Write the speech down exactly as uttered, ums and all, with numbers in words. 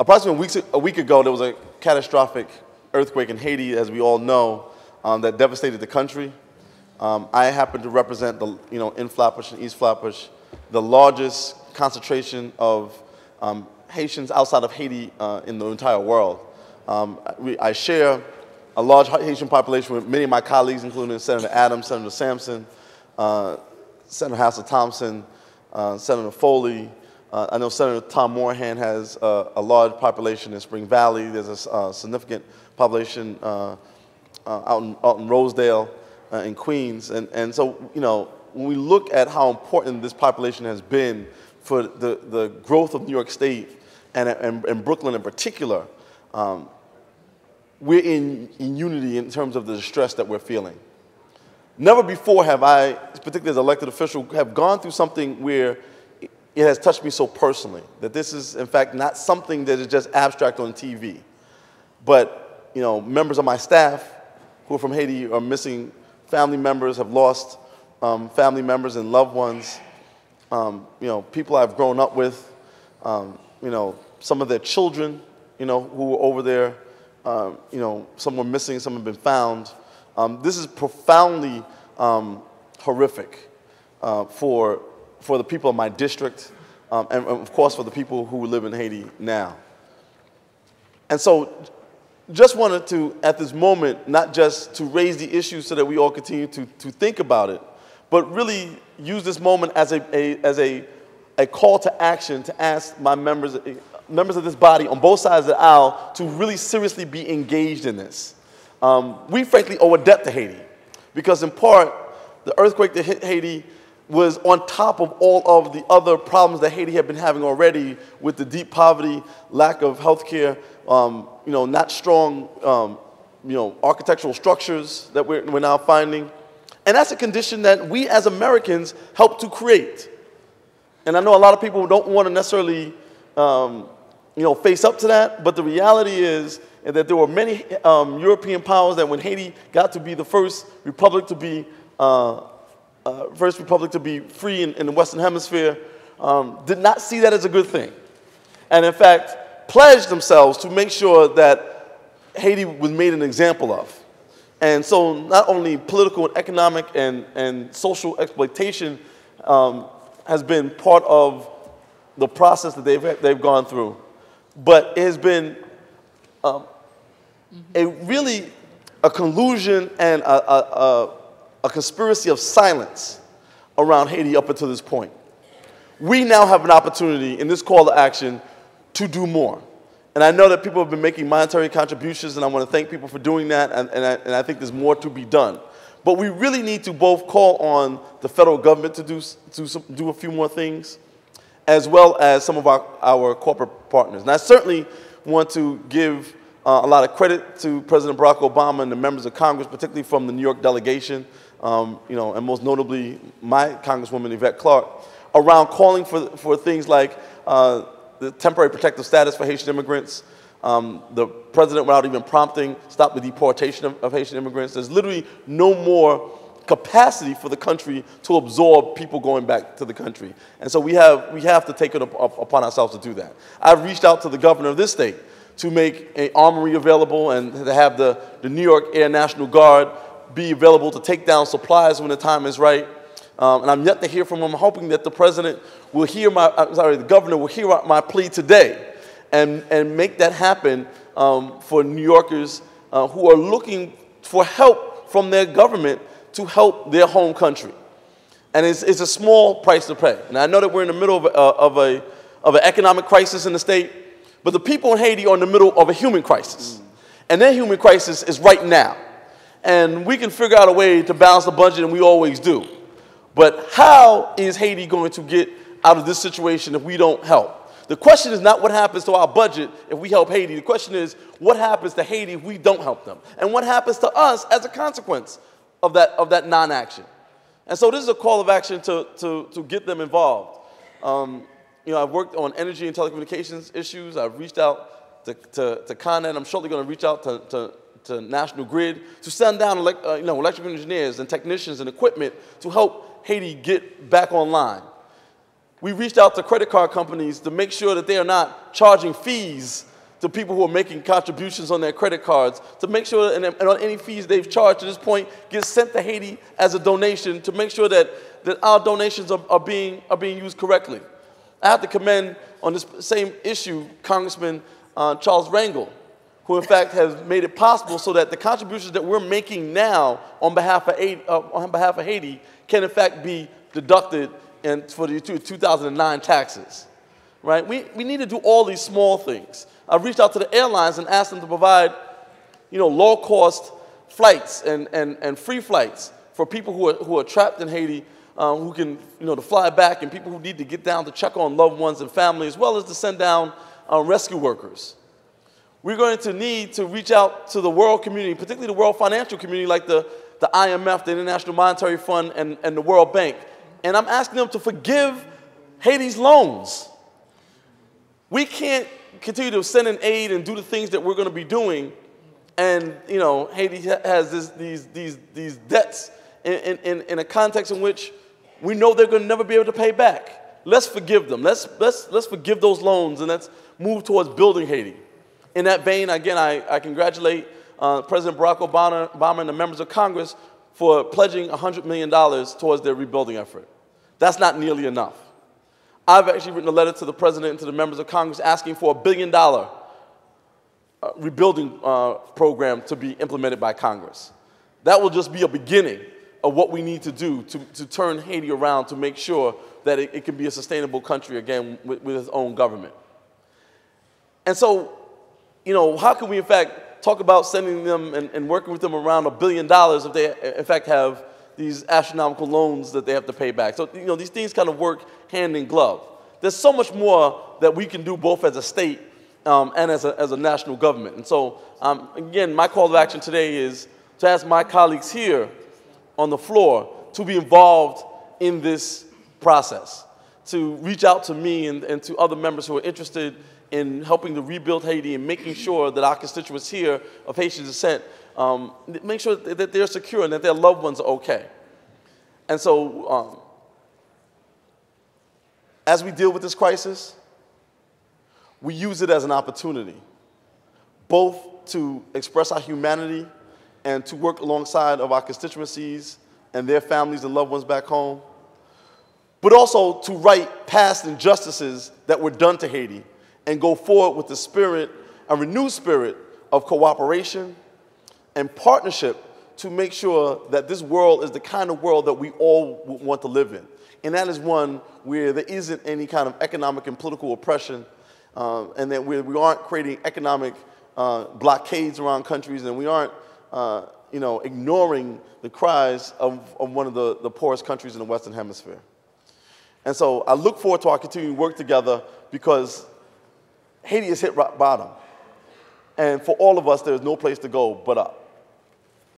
approximately a week, a week ago, there was a catastrophic earthquake in Haiti, as we all know, um, that devastated the country. Um, I happen to represent the, you know, in Flatbush and East Flatbush, the largest concentration of um, Haitians outside of Haiti uh, in the entire world. Um, we, I share a large Haitian population with many of my colleagues, including Senator Adams, Senator Sampson, uh, Senator Hassel Thompson, uh, Senator Foley. Uh, I know Senator Tom Morahan has uh, a large population in Spring Valley. There's a uh, significant population uh, uh, out, in, out in Rosedale, uh, in Queens. And, and so, you know, when we look at how important this population has been for the, the growth of New York State and, and, and Brooklyn in particular, um, we're in, in unity in terms of the distress that we're feeling. Never before have I, particularly as an elected official, have gone through something where it has touched me so personally, that this is, in fact, not something that is just abstract on T V. But, you know, members of my staff who are from Haiti are missing family members, have lost um, family members and loved ones, um, you know, people I've grown up with, um, you know, some of their children, you know, who were over there, um, you know, some were missing, some have been found. Um, this is profoundly um, horrific uh, for for the people of my district, um, and, and of course for the people who live in Haiti now. And so just wanted to, at this moment, not just to raise the issue so that we all continue to, to think about it, but really use this moment as a, a, as a, a call to action to ask my members, members of this body on both sides of the aisle to really seriously be engaged in this. Um, we frankly owe a debt to Haiti because in part, the earthquake that hit Haiti was on top of all of the other problems that Haiti had been having already with the deep poverty, lack of health care, um, you know, not strong um, you know, architectural structures that we're, we're now finding. And that's a condition that we as Americans help to create. And I know a lot of people don't want to necessarily um, you know, face up to that, but the reality is that there were many um, European powers that when Haiti got to be the first republic to be uh, Uh, first republic to be free in, in the Western Hemisphere, um, did not see that as a good thing. And in fact, pledged themselves to make sure that Haiti was made an example of. And so not only political and economic and, and social exploitation um, has been part of the process that they've, they've gone through, but it has been um, a really a collusion and a, a, a a conspiracy of silence around Haiti up until this point. We now have an opportunity in this call to action to do more. And I know that people have been making monetary contributions, and I want to thank people for doing that, and, and, I, and I think there's more to be done. But we really need to both call on the federal government to do, to some, do a few more things, as well as some of our, our corporate partners. And I certainly want to give uh, a lot of credit to President Barack Obama and the members of Congress, particularly from the New York delegation, Um, you know, and most notably my Congresswoman Yvette Clarke, around calling for, for things like uh, the temporary protective status for Haitian immigrants. Um, the president, without even prompting, stopped the deportation of, of Haitian immigrants. There's literally no more capacity for the country to absorb people going back to the country. And so we have, we have to take it up, up, upon ourselves to do that. I've reached out to the governor of this state to make an armory available and to have the, the New York Air National Guard be available to take down supplies when the time is right. Um, and I'm yet to hear from him. I'm hoping that the president will hear my, uh, sorry, the governor will hear my plea today and, and make that happen um, for New Yorkers uh, who are looking for help from their government to help their home country. And it's, it's a small price to pay. And I know that we're in the middle of, a, of, a, of an economic crisis in the state, but the people in Haiti are in the middle of a human crisis. Mm. And their human crisis is right now. And we can figure out a way to balance the budget, and we always do. But how is Haiti going to get out of this situation if we don't help? The question is not what happens to our budget if we help Haiti. The question is what happens to Haiti if we don't help them? And what happens to us as a consequence of that, of that non-action? And so this is a call of action to, to, to get them involved. Um, you know, I've worked on energy and telecommunications issues. I've reached out to, to, to Con Ed. I'm shortly going to reach out to, to to National Grid, to send down elect, uh, you know, electrical engineers and technicians and equipment to help Haiti get back online. We reached out to credit card companies to make sure that they are not charging fees to people who are making contributions on their credit cards to make sure, and, and on any fees they've charged to this point, get sent to Haiti as a donation to make sure that, that our donations are, are, being, are being used correctly. I have to commend on this same issue Congressman uh, Charles Rangel, who in fact has made it possible so that the contributions that we're making now on behalf of Haiti, uh, on behalf of Haiti can in fact be deducted in, for the two thousand nine taxes. Right? We, we need to do all these small things. I've reached out to the airlines and asked them to provide, you know, low-cost flights and, and, and free flights for people who are, who are trapped in Haiti, um, who can, you know, to fly back, and people who need to get down to check on loved ones and family, as well as to send down uh, rescue workers. We're going to need to reach out to the world community, particularly the world financial community like the, the I M F, the International Monetary Fund, and, and the World Bank. And I'm asking them to forgive Haiti's loans. We can't continue to send in aid and do the things that we're going to be doing, and you know, Haiti has this, these, these, these debts in, in, in a context in which we know they're going to never be able to pay back. Let's forgive them. Let's, let's, let's forgive those loans, and let's move towards building Haiti. In that vein, again, I, I congratulate uh, President Barack Obama, Obama and the members of Congress for pledging one hundred million dollars towards their rebuilding effort. That's not nearly enough. I've actually written a letter to the President and to the members of Congress asking for a billion dollar uh, rebuilding uh, program to be implemented by Congress. That will just be a beginning of what we need to do to, to turn Haiti around to make sure that it, it can be a sustainable country again with, with its own government. And so, you know, how can we in fact talk about sending them and, and working with them around a billion dollars if they in fact have these astronomical loans that they have to pay back? So, you know, these things kind of work hand in glove. There's so much more that we can do both as a state um, and as a, as a national government. And so, um, again, my call to action today is to ask my colleagues here on the floor to be involved in this process, to reach out to me and, and to other members who are interested in helping to rebuild Haiti and making sure that our constituents here of Haitian descent um, make sure that they're secure and that their loved ones are okay. And so, um, as we deal with this crisis, we use it as an opportunity, both to express our humanity and to work alongside of our constituencies and their families and loved ones back home, but also to right past injustices that were done to Haiti and go forward with the spirit, a renewed spirit of cooperation and partnership to make sure that this world is the kind of world that we all want to live in. And that is one where there isn't any kind of economic and political oppression, uh, and that we, we aren't creating economic uh, blockades around countries, and we aren't uh, you know, ignoring the cries of, of one of the, the poorest countries in the Western Hemisphere. And so I look forward to our continuing work together, because Haiti has hit rock bottom. And for all of us, there is no place to go but up.